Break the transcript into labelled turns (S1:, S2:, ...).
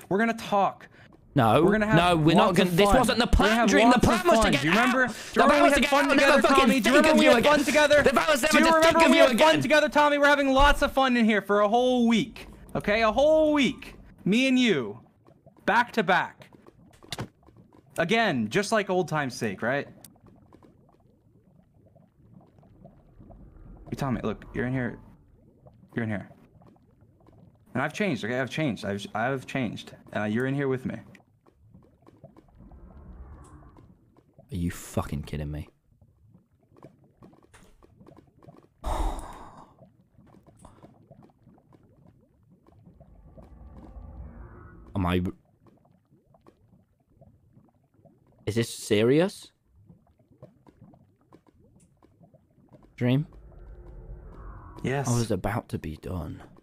S1: We're gonna talk.
S2: No,
S1: we're gonna have
S2: no, we're not gonna. This wasn't the plan, Dream. The plan was to get
S1: Do you remember?
S2: out.
S1: Do you remember we had fun together, Tommy? Do you remember we had fun together? Do you remember we had fun together, Tommy? We're having lots of fun in here for a whole week. Okay, a whole week. Me and you, back to back. Again, just like old time's sake, right? Hey, Tommy, look, you're in here. You're in here. And I've changed, okay? I've changed. I've changed. You're in here with me.
S2: Are you fucking kidding me? Am I... Is this serious? Dream?
S1: Yes.
S2: I was about to be done.